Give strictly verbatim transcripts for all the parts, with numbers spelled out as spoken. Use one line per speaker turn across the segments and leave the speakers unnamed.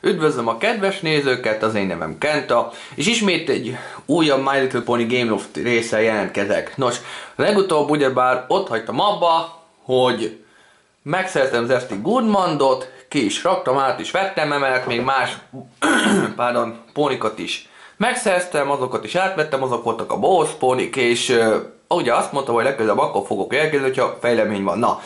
Üdvözlöm a kedves nézőket, az én nevem Kenta, és ismét egy újabb My Little Pony Game Loft résszel jelentkezek. Nos, legutóbb ugyebár ott hagytam abba, hogy megszereztem Zesty Goodmandot, ki is raktam, át is vettem, emellett még más pardon, pónikat is megszereztem, azokat is átvettem, azok voltak a boss pónik, és uh, ugye azt mondtam, hogy legközelebb akkor fogok jelentkezni, hogyha fejlemény van. Na,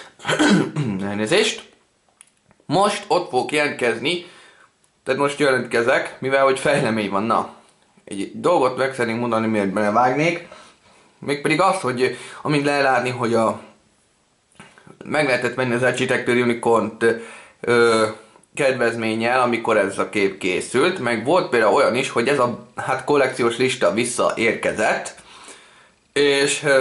elnézést. Most ott fogok jelentkezni, tehát most jelentkezek, mivel hogy fejlemény van. Na, egy dolgot meg szeretnénk mondani, miért belevágnék. Mégpedig az, hogy amint lehet látni, hogy a meg lehetett venni az Architecture Unicorn-t ö, kedvezménnyel, amikor ez a kép készült. Meg volt például olyan is, hogy ez a hát kollekciós lista visszaérkezett. És ö,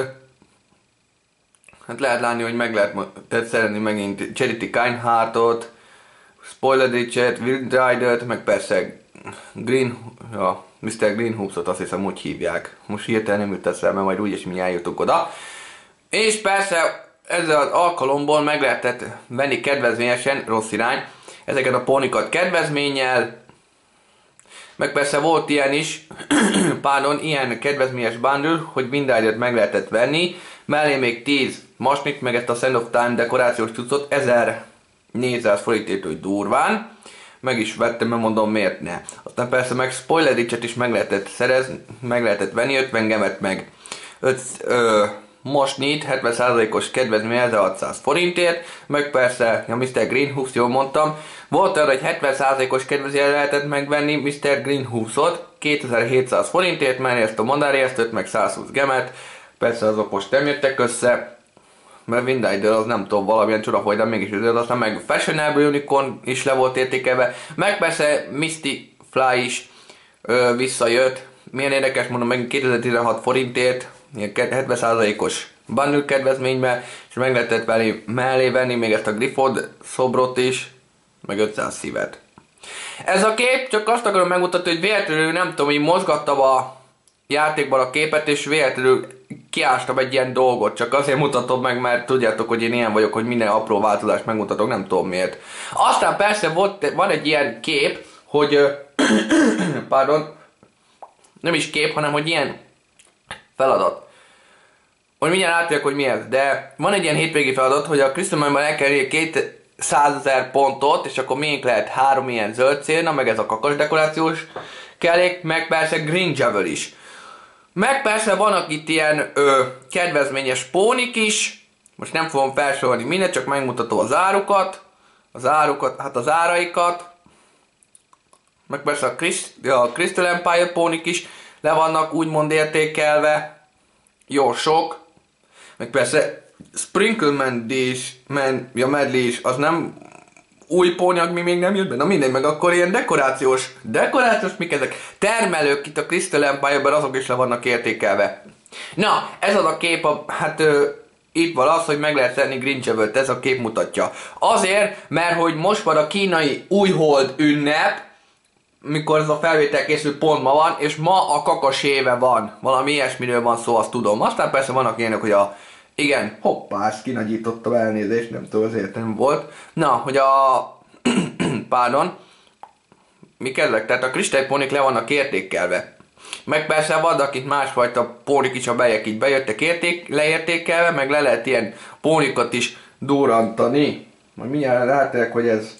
hát lehet látni, hogy meg lehet szerezni megint Charity Kindheartot, Spoiler Richard, Wild Rider-t, meg persze Green, ja, miszter Greenhoofsot, azt hiszem úgy hívják. Most hirtelen nem jut eszembe, majd úgyis mi eljutunk oda. És persze ezzel az alkalomból meg lehetett venni kedvezményesen, rossz irány, ezeket a pónikat kedvezménnyel. Meg persze volt ilyen is, pardon, ilyen kedvezményes bundle, hogy mindegyet meg lehetett venni. Mellé még tíz masnit, meg ezt a Sand of Time dekorációs cuccot, ezernégyszáz forintért, hogy durván. Meg is vettem, mert mondom miért ne. Aztán persze meg Spoiler Richard is meg lehetett szerezni, meg lehetett venni, ötven gemet meg öt masnit, hetven százalékos kedvezmény ezerhatszáz forintért. Meg persze, ja, miszter Greenhoofs, jól mondtam. Volt arra, hogy hetven százalékos kedvezmény lehetett megvenni miszter Greenhoofsot kétezer-hétszáz forintért, mert ezt a madárjesztőt, meg százhúsz gemet. Persze azok most nem jöttek össze, mert mindegy, az nem tudom, valamilyen csoda, hogy de mégis üzlet, aztán meg Fashionable Unicorn is le volt értékelve, meg persze Misty Fly is ö, visszajött. Milyen érdekes, mondom, meg kétezer-tizenhat forintért, ilyen hetven százalékos bundle kedvezménybe, és meg lehetett mellé, mellé venni még ezt a Grifford szobrot is, meg ötszáz szívet. Ez a kép, csak azt akarom megmutatni, hogy véletlenül nem tudom, hogy mozgattam a játékban a képet, és véletlenül kiástam egy ilyen dolgot, csak azért mutatom meg, mert tudjátok, hogy én ilyen vagyok, hogy minden apró változást megmutatok, nem tudom miért. Aztán persze volt, van egy ilyen kép, hogy pardon, nem is kép, hanem hogy ilyen feladat. Hogy mindjárt átjövök, hogy mi ez, de van egy ilyen hétvégi feladat, hogy a Crystal Mine-ban el kell érni kétszázezer pontot, és akkor miénk lehet három ilyen zöld célna, meg ez a kakas dekorációs kellék, meg persze Green Javel is. Meg persze vannak itt ilyen ö, kedvezményes pónik is. Most nem fogom felsorolni mindent, csak megmutatom az árukat. Az árukat, hát az áraikat. Meg persze a, Christ, a Crystal Empire pónik is le vannak úgymond értékelve. Jó sok. Meg persze Sprinkleman is, man, ja Medley is, az nem új póniak, mi még nem jött be, na mindegy, meg akkor ilyen dekorációs, dekorációs mik ezek? Termelők itt a Crystal Empire-ben, azok is le vannak értékelve. Na, ez az a kép, a, hát ö, itt van az, hogy meg lehet szerni Green Javel-t, ez a kép mutatja. Azért, mert hogy most van a kínai újhold ünnep, mikor ez a felvétel készül, pont ma van, és ma a kakas éve van. Valami ilyesmiről van szó, azt tudom. Aztán persze vannak ilyenek, hogy a igen, hoppá, ezt kinagyítottam, elnézést, nem tudom, azért nem volt. Na, hogy a pardon, mik ezek? Tehát a kristálypónik le vannak értékelve. Meg persze vannak itt másfajta pónik is, a bejek így bejöttek érték, leértékelve, meg le lehet ilyen pónikat is durrantani. Majd mindjárt ráterek, hogy ez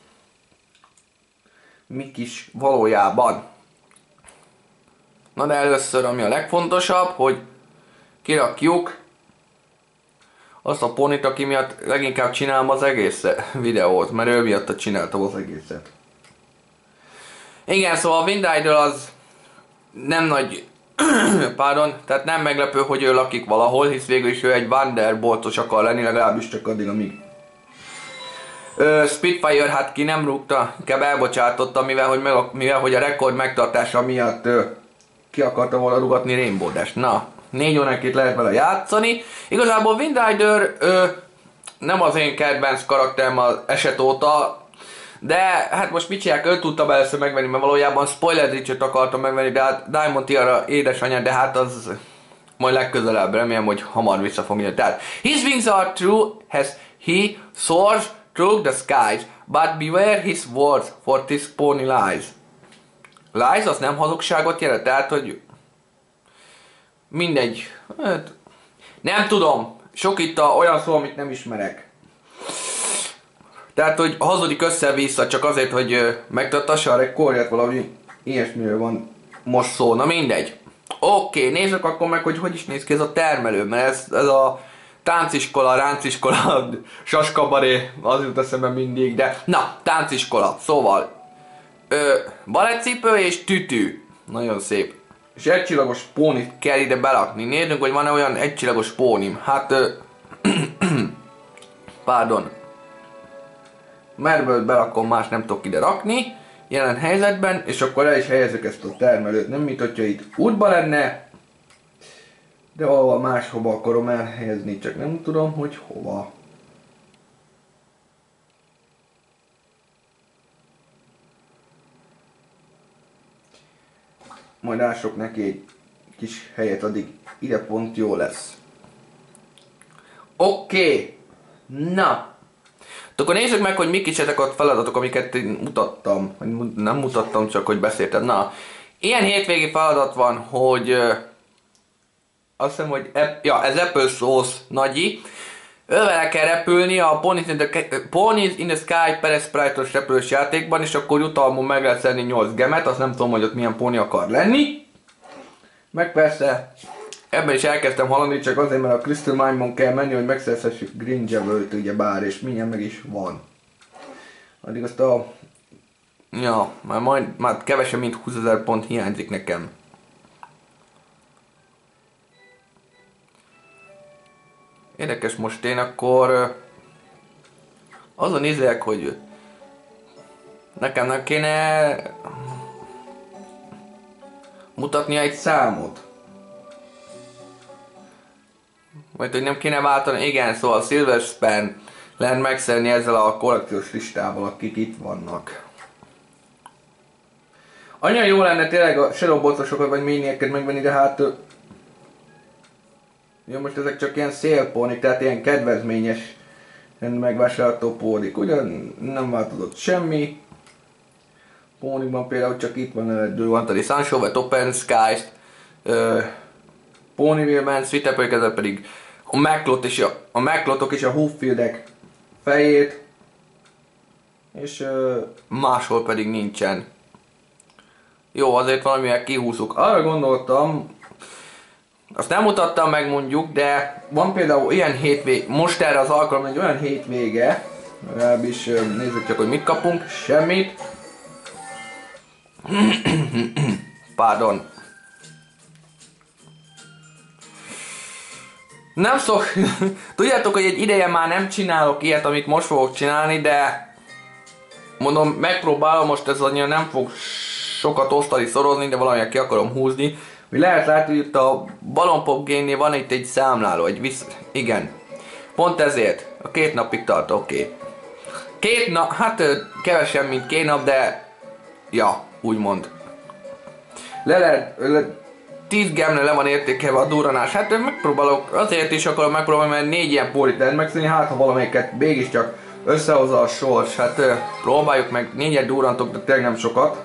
mik is valójában. Na de először, ami a legfontosabb, hogy kirakjuk azt a pónit, aki miatt leginkább csinálom az egész videót, mert ő miatt csináltam az egészet. Igen, szóval a Wind Rider az nem nagy, pardon, tehát nem meglepő, hogy ő lakik valahol, hisz végül is ő egy Wanderboltos akar lenni, legalábbis csak addig, amíg. Ö, Spitfire, hát ki nem rúgta, inkább elbocsátotta, mivel hogy, meg, mivel, hogy a rekord megtartása miatt ö, ki akarta volna rúgatni Rainbow Dash. Na, négy óránként lehet vele játszani. Igazából Wind Rider ö, nem az én kedvenc karakterem az eset óta, de hát most mit csinálják, őt tudtam először megvenni, mert valójában Spoiler Richard akartam megvenni, de hát Diamond Tiara édesanyja, de hát az majd legközelebb, remélem, hogy hamar vissza fog jönni. Tehát, his wings are true, has he soars through the skies. But beware his words, for this pony lies. Lies az nem hazugságot jelent, tehát hogy mindegy. Hát, nem tudom. Sok itt a olyan szó, amit nem ismerek. Tehát, hogy hazudik össze-vissza csak azért, hogy megtartassa a rekordját, valami ilyesmiről van most szó. Na mindegy. Oké, okay, nézzük akkor meg, hogy hogy is néz ki ez a termelő, mert ez, ez a tánciskola, ránciskola, saskabaré, az jut eszembe mindig, de na, tánciskola, szóval ö, balettcipő és tütű. Nagyon szép. És egycsillagos pónit kell ide belakni. Nézzük, hogy van-e olyan egycsillagos pónim. Hát, ö, pardon. Merből belakom, más nem tudok ide rakni. Jelen helyzetben, és akkor el is helyezzük ezt a termelőt. Nem mint hogyha itt útba lenne, de ahol máshova akarom elhelyezni, csak nem tudom, hogy hova. Majd ások neki egy kis helyet, addig ide pont jó lesz. Oké, okay. Na. Akkor nézzük meg, hogy mik is ezek a feladatok, amiket én mutattam. Nem mutattam, csak hogy beszéltem. Na, ilyen hétvégi feladat van, hogy uh, azt hiszem, hogy ja, ez Apple Sauce nagyi. Ővele kell repülni a Ponies in the, Ponies in the Sky per Sprite-os repülős játékban, és akkor jutalmon meg lehet szedni nyolc gemet, azt nem tudom, hogy ott milyen póni akar lenni. Meg persze, ebben is elkezdtem hallani, csak azért, mert a Crystal Mine-on kell menni, hogy megszerzhessük Green Javel-t, ugye bár, és mindjárt meg is van. Addig azt a... Ja, már, majd, már kevesebb, mint húszezer pont hiányzik nekem. Érdekes, most én akkor... Azon nézzek, hogy... Nekem nem kéne... mutatnia egy számot. Vagy hogy nem kéne váltani, igen, szóval Silver Span lehet megszerni ezzel a kollekciós listával, akik itt vannak. Annyira jó lenne tényleg a Shadow Botsosokat vagy Maniac-et megvenni, de hát... Jó, most ezek csak ilyen szélpónik, tehát ilyen kedvezményes megvásárolható pónik. Ugyan nem változott semmi. Pónikban például csak itt van a Duantali Sunshine, vagy Open Skies, uh, Ponyville-ben, Sweet Apple, pedig a Maclot és a, a Maclotok és a Hoofieldek fejét, és uh, máshol pedig nincsen. Jó, azért valamivel kihúzzuk. Arra gondoltam, azt nem mutattam meg mondjuk, de van például ilyen hétvége, most erre az alkalom egy olyan hétvége, legalábbis uh, nézzük csak, hogy mit kapunk, semmit. Pardon. Nem szok... Tudjátok, hogy egy ideje már nem csinálok ilyet, amit most fogok csinálni, de... Mondom, megpróbálom, most ez annyira nem fog sokat osztani, szorozni, de valamilyen ki akarom húzni. Hogy lehet látni, hogy itt a Ballon Pop Game-nél van itt egy számláló, egy visz... Igen. Pont ezért. A két napig tart, oké. Okay. Két nap, hát kevesebb, mint két nap, de... Ja, úgymond. Le lehet... Le... tíz gemre le van értékelve a durranás. Hát megpróbálok, azért is akarom megpróbálni, mert négy ilyen pólit lehet megszűnni, hát ha valamelyiket mégiscsak összehozza a sors. Hát próbáljuk meg, négyet durrantok, de tényleg nem sokat.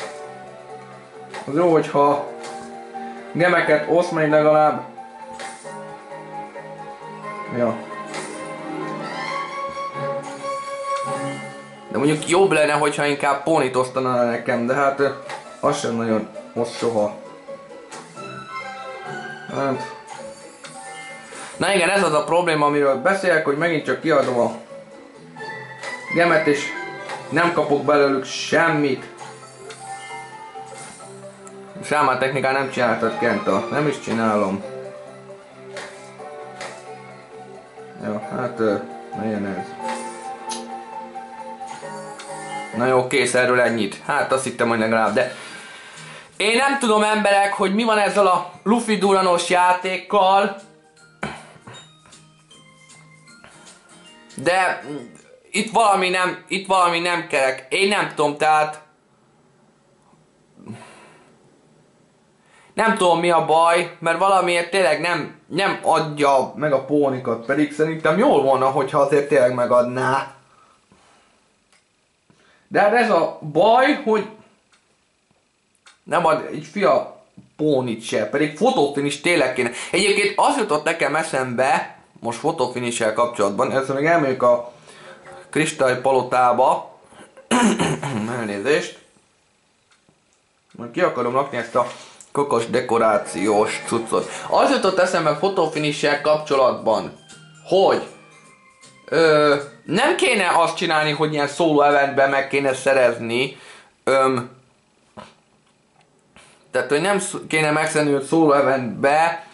Az jó, hogyha gemeket osz meg legalább. Ja. De mondjuk jobb lenne, hogyha inkább pónit osztana nekem, de hát az sem nagyon osz soha. Hát. Na igen, ez az a probléma, amiről beszélek, hogy megint csak kiadom a gemet és nem kapok belőlük semmit. Sámán technikán nem csináltad, Kenta, nem is csinálom. Jó, hát milyen ez. Na jó, kész, erről ennyit. Hát azt hittem, hogy legalább, de... Én nem tudom, emberek, hogy mi van ezzel a Luffy duranos játékkal. De itt valami nem, itt valami nem kerek. Én nem tudom, tehát... Nem tudom, mi a baj, mert valamiért tényleg nem, nem adja meg a pónikat, pedig szerintem jól volna, hogyha azért tényleg megadná. De hát ez a baj, hogy nem ad egy fia pónit se, pedig fotofinish tényleg kéne. Egyébként az jutott nekem eszembe, most fotofinissel kapcsolatban, ezzel még elmegyünk a kristálypalotába. Elnézést. Majd ki akarom rakni ezt a kokos dekorációs cuccot. Az jutott eszembe fotofinissel kapcsolatban, hogy ö, nem kéne azt csinálni, hogy ilyen solo eventben meg kéne szerezni. Öm, tehát, hogy nem kéne megszerni, hogy solo eventbe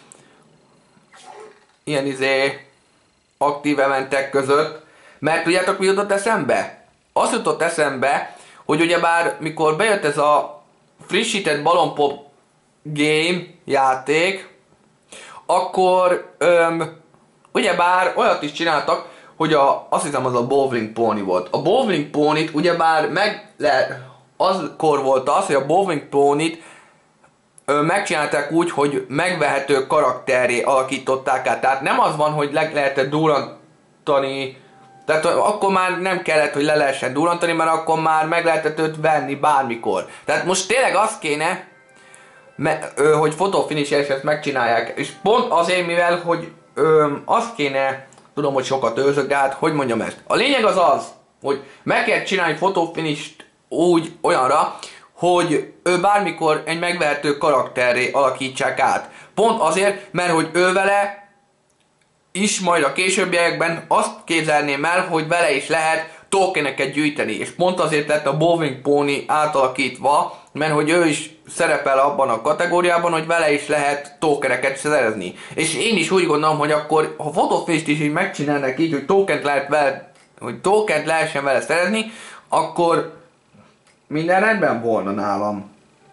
ilyen izé aktív eventek között. Mert tudjátok, mi jutott eszembe? Azt jutott eszembe, hogy ugyebár mikor bejött ez a frissített Balloon Pop game játék, akkor öm, ugyebár olyat is csináltak, hogy a, azt hiszem az a Bowling Pony volt. A Bowling Pony-t ugyebár meg le, azkor volt az, hogy a Bowling Pony-t ö, megcsinálták úgy, hogy megvehető karakterré alakították át. Tehát nem az van, hogy le lehetett durrantani, tehát akkor már nem kellett, hogy le lehessen durrantani, mert akkor már meg lehetett őt venni bármikor. Tehát most tényleg az kéne, me, ö, hogy fotofinish ezt megcsinálják. És pont azért, mivel, hogy ö, azt kéne, tudom, hogy sokat őzök, de hát hogy mondjam ezt. A lényeg az az, hogy meg kell csinálni fotofinisht úgy, olyanra, hogy ő bármikor egy megvehető karakterré alakítsák át. Pont azért, mert hogy ő vele is majd a későbbiekben azt képzelném el, hogy vele is lehet tokeneket gyűjteni. És pont azért lett a Bowling Pony átalakítva, mert hogy ő is szerepel abban a kategóriában, hogy vele is lehet tokeneket szerezni. És én is úgy gondolom, hogy akkor, ha fotofinisht is így megcsinálnak így, hogy tokent lehet vele, hogy tokent lehessen vele szerezni, akkor minden rendben volna nálam.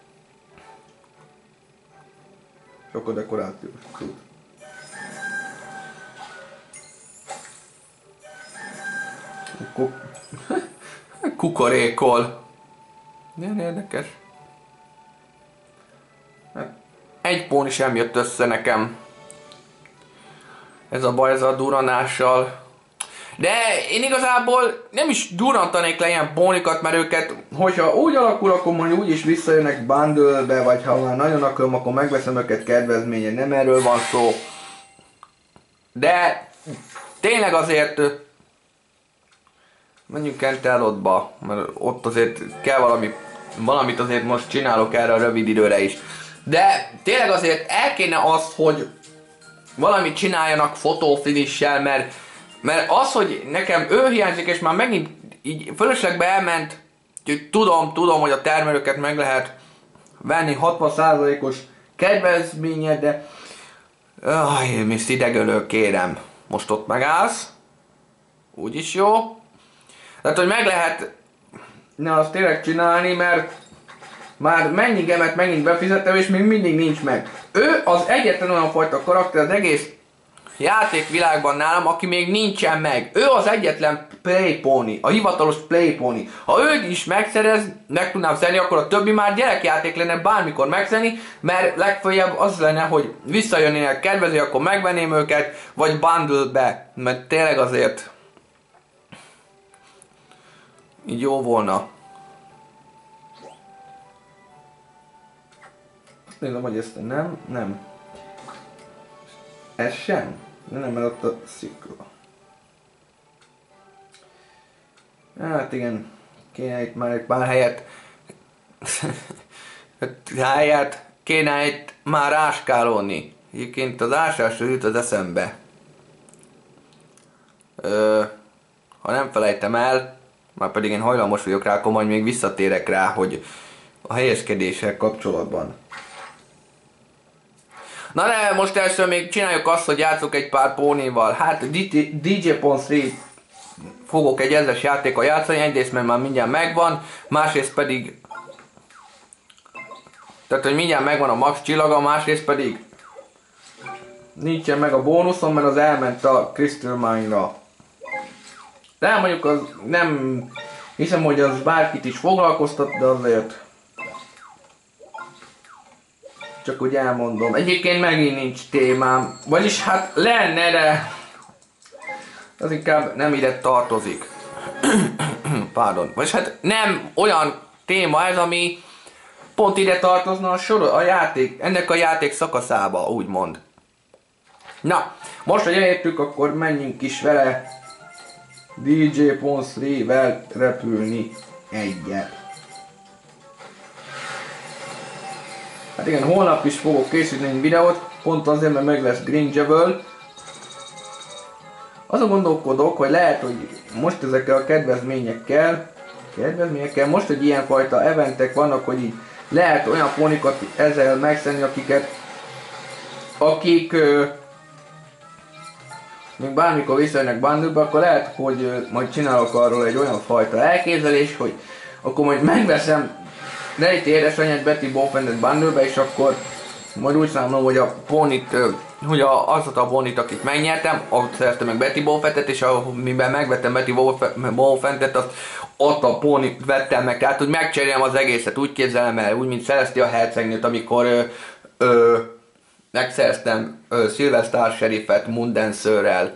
Sok a dekorációs tud. Kukorékol. Nagyon érdekes. Egy póni sem jött össze nekem. Ez a baj, ez a duranással. De én igazából nem is durantanék le ilyen pónikat, mert őket, hogyha úgy alakul, akkor majd úgy is visszajönnek bundle-be, vagy ha már nagyon akarom, akkor megveszem őket kedvezményen. Nem erről van szó. De tényleg azért menjünk Canterlotba, mert ott azért kell valami, valamit azért most csinálok erre a rövid időre is. De tényleg azért el kéne az, hogy valamit csináljanak fotofinissel, mert, mert az, hogy nekem ő hiányzik, és már megint így fölöslegbe elment, hogy tudom, tudom, hogy a termelőket meg lehet venni hatvan százalékos kedvezménye, de aj, mi szidegölő, kérem. Most ott megállsz. Úgyis jó. Tehát, hogy meg lehet ne azt tényleg csinálni, mert már mennyi gemet megint befizettem, és még mindig nincs meg. Ő az egyetlen olyan fajta karakter az egész játékvilágban nálam, aki még nincsen meg. Ő az egyetlen Playpony, a hivatalos Playpony. Ha őt is megszerez, meg tudnám szerni, akkor a többi már gyerekjáték lenne bármikor megszerni, mert legfeljebb az lenne, hogy visszajönnének kedvező, akkor megvenném őket, vagy bundle-be, mert tényleg azért így jó volna. Azt nézem, hogy ezt nem, nem. Ez sem? Nem, mert ott a szikla. Hát igen, kéne itt már egy pár helyet. helyet kéne itt már áskálódni. Egyébként az ásásra jut az eszembe. Ö, ha nem felejtem el, már pedig én hajlamos vagyok rá, akkor majd még visszatérek rá, hogy a helyezkedéssel kapcsolatban. Na de most először még csináljuk azt, hogy játszok egy pár pónival. Hát dé jé Pong három fogok egy ezres játékkal játszani, egyrészt mert már mindjárt megvan, másrészt pedig tehát, hogy mindjárt megvan a max csillaga, másrészt pedig nincsen meg a bónuszom, mert az elment a Crystal Mine-ra. De mondjuk az nem hiszem, hogy az bárkit is foglalkoztat, de azért csak úgy elmondom. Egyébként megint nincs témám, vagyis hát lenne, de az inkább nem ide tartozik. pardon. Vagy hát nem olyan téma ez, ami pont ide tartozna a, sor, a játék, ennek a játék szakaszába, úgymond. Na, most, hogy elértük, akkor menjünk is vele dé dzsé Pons három-vel repülni egyet. Hát igen, holnap is fogok készíteni egy videót, pont azért, mert meg lesz Gringeable. Azon gondolkodok, hogy lehet, hogy most ezekkel a kedvezményekkel, kedvezményekkel, most, hogy ilyenfajta eventek vannak, hogy így lehet olyan pónikat ezzel megszerni, akiket, akik ö, még bármikor visszajönnek bundle-be, akkor lehet, hogy ö, majd csinálok arról egy olyan fajta elképzelés, hogy akkor majd megveszem Rejti édesanyját Betty Bowfentet bundle-be, és akkor majd úgy számolom, hogy a pónit, ö, hogy a, azt a pónit, akit megnyertem, ott szereztem meg Betty Bowfentet, és amiben megvettem Betty Bowfentet, azt ott a pónit vettem meg, tehát hogy megcserélem az egészet, úgy képzelem el, úgy mint Celestia hercegnőt, amikor ö, ö, megszereztem ö, Silver Sheriffet Mundancer-rel.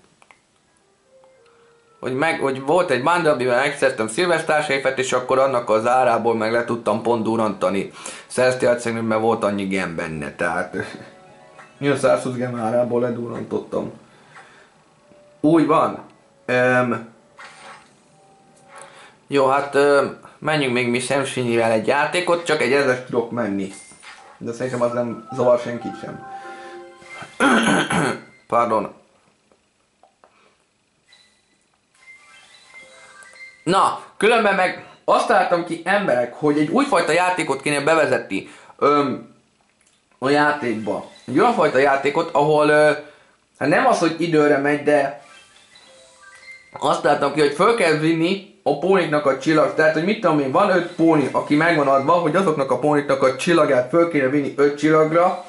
Hogy, meg, hogy volt egy bundle, amiben megszereztem Silver Sheriffet, és akkor annak az árából meg le tudtam pont durantani. Celestia hercegnőben volt annyi gem benne, tehát mi a százhúsz gem árából ledurantottam. Úgy van. Um, Jó, hát ö, menjünk még mi Szemsényivel egy játékot, csak egy ezres tudok menni. De szerintem az nem zavar senkit sem. Pardon. Na, különben meg azt találtam ki emberek, hogy egy újfajta játékot kéne bevezetni öm, a játékba. Egy olyan fajta játékot, ahol ö, hát nem az, hogy időre megy, de azt láttam ki, hogy föl kell vinni a póniknak a csillag, tehát hogy mit tudom én, van öt póni, aki megvan adva, hogy azoknak a póniknak a csillagát föl kéne vinni öt csillagra,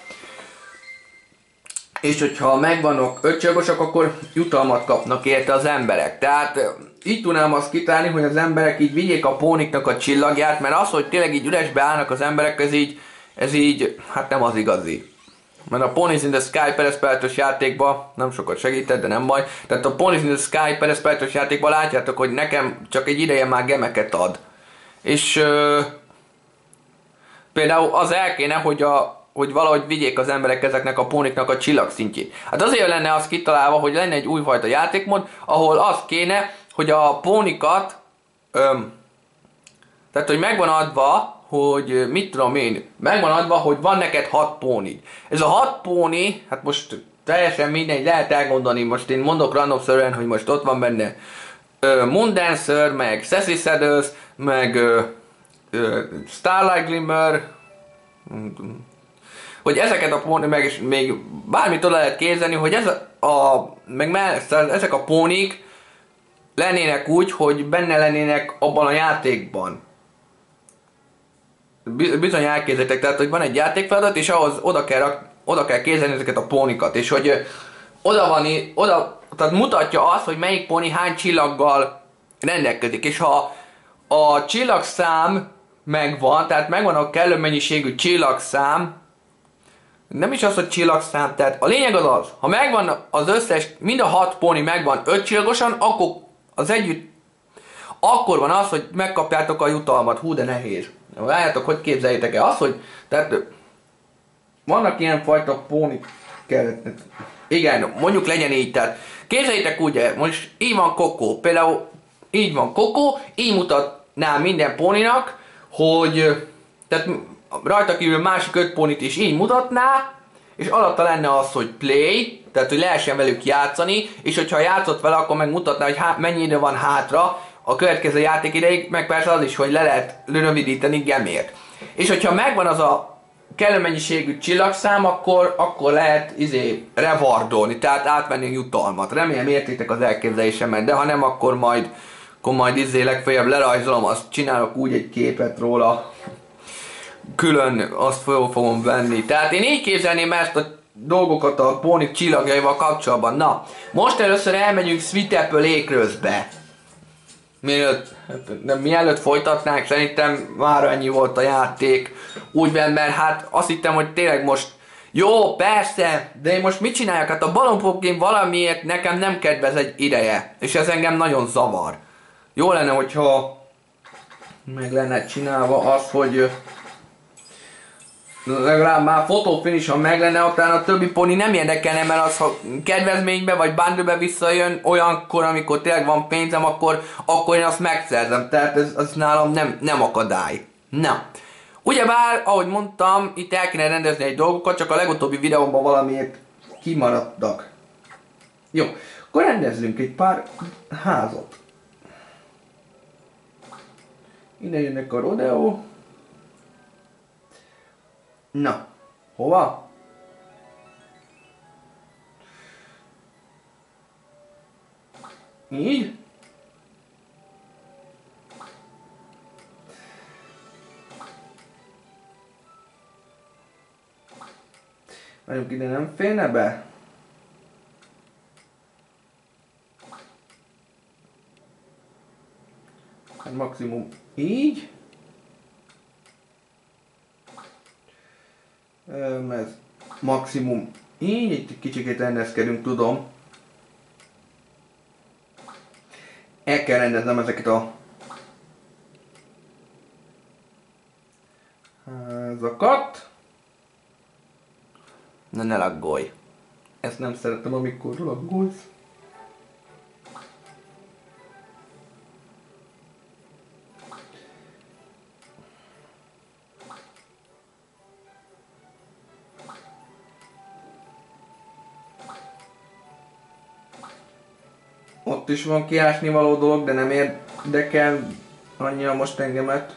és hogyha megvannak öt csillagosak, akkor jutalmat kapnak érte az emberek. Tehát így tudnám azt kitálni, hogy az emberek így vigyék a póniknak a csillagját, mert az, hogy tényleg így üresbe állnak az emberek, ez így, ez így, hát nem az igazi. Mert a Ponies in the Sky pereszpeltos játékban nem sokat segített, de nem baj. Tehát a Ponies in the Sky pereszpeltos játékban látjátok, hogy nekem csak egy ideje már gemeket ad. És ö, például az el kéne, hogy, a, hogy valahogy vigyék az emberek ezeknek a póniknak a csillagszintjét. Hát azért lenne az kitalálva, hogy lenne egy újfajta játékmód, ahol az kéne, hogy a pónikat, ö, tehát hogy megvan adva, hogy mit tudom én, megvan adva, hogy van neked hat póni. Ez a hat póni, hát most teljesen mindegy, lehet elgondolni, most én mondok randomszerűen, hogy most ott van benne uh, Mundancer, meg Sassy Saddles, meg uh, uh, Starlight Glimmer, hogy ezeket a póni, meg és még bármit oda lehet képzelni, hogy ez a, a meg mellett, ezek a pónik lennének úgy, hogy benne lennének abban a játékban. Bizony elképzeljétek, tehát hogy van egy játékfeladat, és ahhoz oda kell, oda kell kézelni ezeket a pónikat, és hogy oda van, oda, tehát mutatja azt, hogy melyik póni hány csillaggal rendelkezik, és ha a csillagszám megvan, tehát megvan a kellő mennyiségű csillagszám, nem is az, hogy csillagszám, tehát a lényeg az az, ha megvan az összes, mind a hat póni megvan öt csillagosan, akkor az együtt, akkor van az, hogy megkapjátok a jutalmat, hú de nehéz. Látjátok, hogy képzeljétek el azt, hogy tehát vannak ilyen fajta pónik kellett. Igen, mondjuk legyen így, tehát képzeljétek úgy, most így van Kokó, például így van Kokó, így mutatnám minden póninak, hogy tehát rajta kívül másik öt pónit is így mutatná, és alatta lenne az, hogy play, tehát hogy lehessen velük játszani, és hogyha játszott vele, akkor megmutatná, hogy há, mennyi idő van hátra a következő játék ideig, meg persze az is, hogy le lehet rövidíteni gemért. És hogyha megvan az a kellő mennyiségű csillagszám, akkor, akkor lehet izé rewardolni, tehát átvenni a jutalmat. Remélem értitek az elképzelésemet, de ha nem, akkor majd, akkor majd izé legfeljebb lerajzolom, azt csinálok úgy egy képet róla, külön azt fel fogom venni. Tehát én így képzelném ezt a dolgokat a pónik csillagjaival kapcsolatban. Na, most először elmegyünk Sweet Apple Acres-be. Mielőtt, de mielőtt folytatnánk, szerintem már ennyi volt a játék. Úgy van, mert hát azt hittem, hogy tényleg most jó, persze, de én most mit csináljak? Hát a Ballon Pop Game valamiért nekem nem kedvez egy ideje, és ez engem nagyon zavar. jó lenne, hogyha meg lenne csinálva az, hogy legalább már fotofinish, ha meg lenne, utána a többi poni nem érdekelne, mert az, ha kedvezménybe vagy bundle-be visszajön, olyankor, amikor tényleg van pénzem, akkor, akkor én azt megszerzem. Tehát ez, az nálam nem, nem akadály. Na. Ugyebár, ahogy mondtam, itt el kéne rendezni egy dolgokat, csak a legutóbbi videóban valamiért kimaradtak. Jó, akkor rendezzünk egy pár házat. Ide jönnek a rodeo. Na, hova? Így? Mondjuk ide nem félne be? Hát maximum így. Ez maximum így, egy kicsit rendezkedünk, tudom. El kell rendeznem ezeket a házakat. Na ne laggolj. Ezt nem szeretem, amikor laggolsz. Ott is van kiásni való dolog, de nem érdekel annyira most engemet.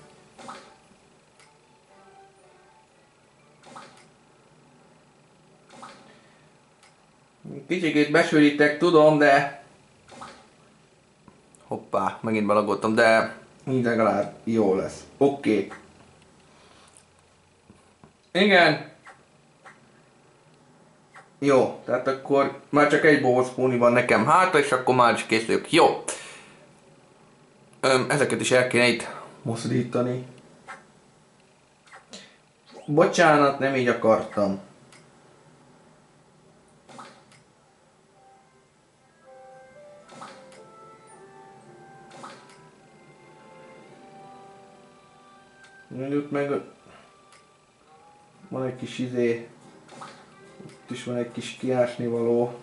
Kicsikét besűrítek, tudom, de... Hoppá, megint belagoltam, de így legalább jó lesz. Oké. Okay. Igen. Jó, tehát akkor már csak egy bohóc póni van nekem hátra, és akkor már is készülök. Jó. Öm, ezeket is el kéne itt mozdítani. Bocsánat, nem így akartam. Mondjuk meg van egy kis izé, ott is van egy kis kiásni való.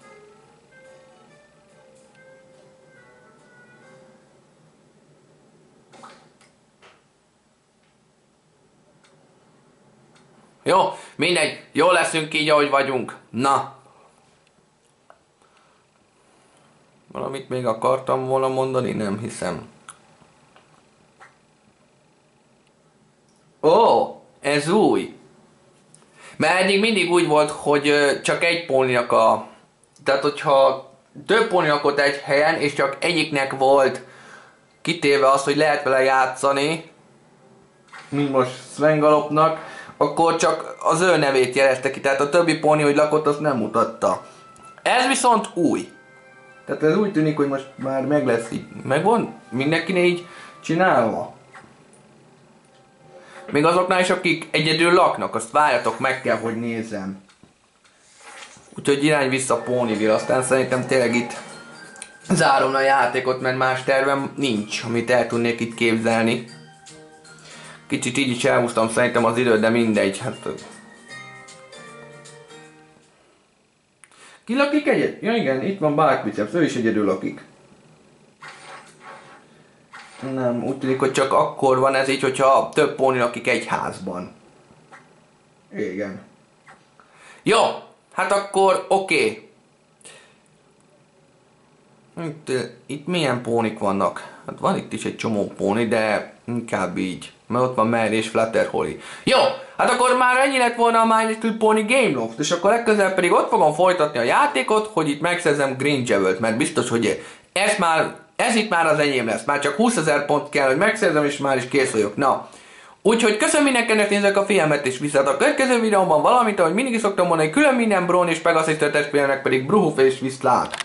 Jó, mindegy, jól leszünk így, ahogy vagyunk. Na. Valamit még akartam volna mondani, nem hiszem. Ó, ez új. Mert eddig mindig úgy volt, hogy csak egy póniak a... Tehát, hogyha több póniak volt egy helyen, és csak egyiknek volt kitéve az, hogy lehet vele játszani, mint most Sven Galopnak, akkor csak az ő nevét jelezte ki. Tehát a többi póni, hogy lakott, azt nem mutatta. Ez viszont új. Tehát ez úgy tűnik, hogy most már meg lesz így. Megvan mindenkinek így csinálva. Még azoknál is, akik egyedül laknak, azt várjatok, meg kell, hogy nézzem. Úgyhogy irány vissza Ponyville, aztán szerintem tényleg itt zárom a játékot, mert más tervem nincs, amit el tudnék itt képzelni. Kicsit így is elhúztam szerintem az időt, de mindegy. Hát... Ki lakik egyet? Ja igen, itt van Bark Biceps, ő is egyedül lakik. Nem, úgy tűnik, hogy csak akkor van ez így, hogyha több póni lakik egy házban. Igen. Jó, hát akkor oké. Okay. Itt, itt milyen pónik vannak? Hát van itt is egy csomó póni, de inkább így. Mert ott van Mary és Flutter Holly. Jó, hát akkor már ennyi lett volna a My Little Pony Gameloft, és akkor legközelebb pedig ott fogom folytatni a játékot, hogy itt megszerzem Green Jewelt, mert biztos, hogy ez már, ez itt már az enyém lesz. Már csak húszezer pont kell, hogy megszerzem, és már is kész vagyok. Na, úgyhogy köszönöm mindenkinek, nézzek a figyelmet, és viszont a következő videóban valamit, ahogy mindig is szoktam mondani, külön minden Braun és Pegasus testvéremnek pedig Bruhuf és viszlát.